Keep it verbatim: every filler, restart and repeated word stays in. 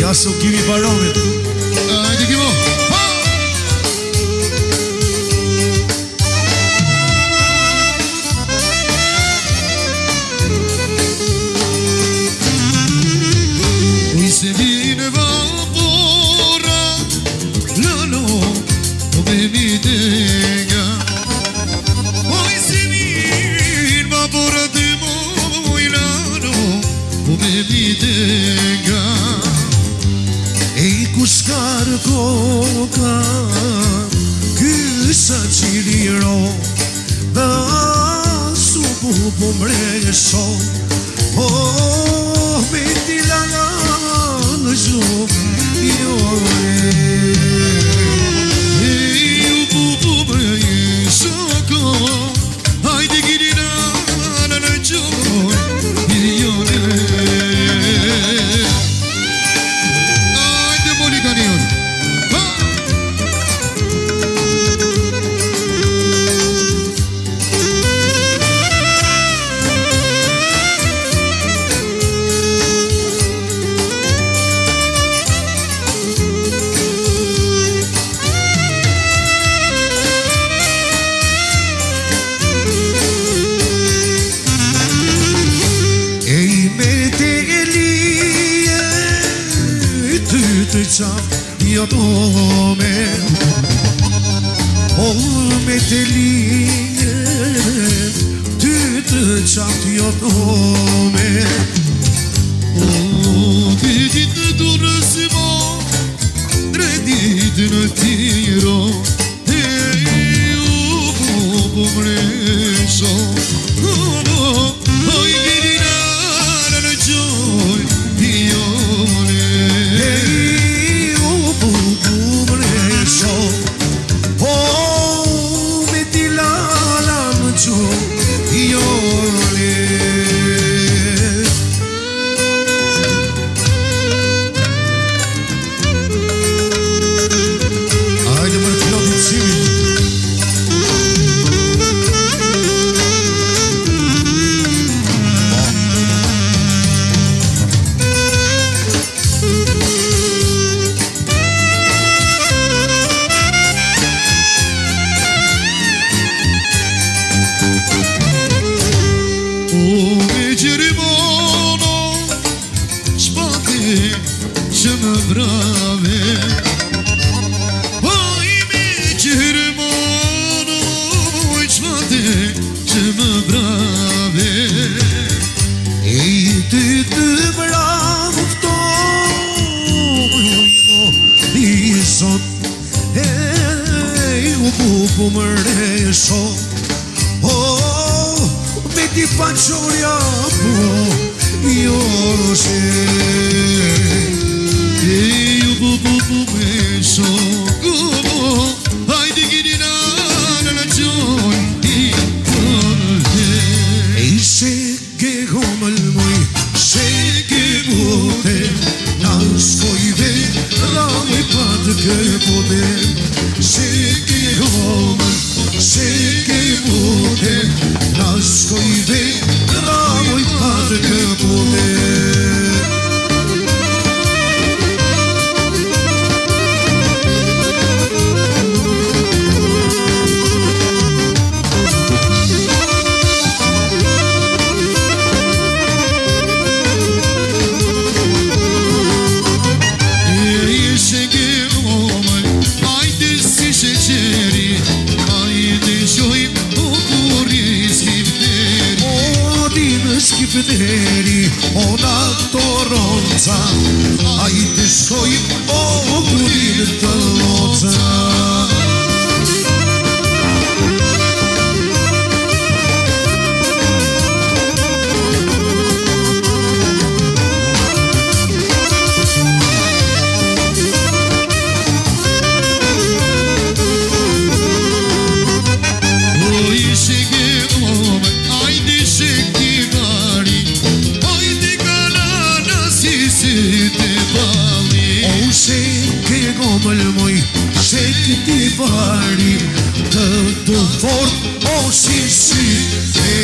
aso kimi Baramit. Hajde Kimo. Ui se vine vapora, lalo, o bevi tenga. Ui se vine vapora de moi lalo, o bevi tenga. Ei kushkar koka Kysa qiliro Dhe supu po mresho Oh, me tilala në shumë jore Ei u pupu mresho ko Hajde girina në në qoj jore Io come Oh me te linje Ty të qatë jo tome Oh, vitit në durës mo Drejtit në tiro Ei u pupu mresho Oh, oj girina në qoj jone Oh, me tilala në qoj jone Ajde mërë klotit simi brave Oj me Gjermano Oj qmate që më brave Ej ty të bravo këtoj I sot Ej u pupu më resho Oh, me ti panqorja po Jo se Ei u pupu mresho Kumo Hajde girina në në qoj Ej se ke gomël moj Se ke bote Na shkojve Da me patë ke bote Se ke gomël Se ke bote Na shkojve Da me patë ke bote Skipederi ona toronca Ajde shkoj o burin të loca Ti pari të të fort O si si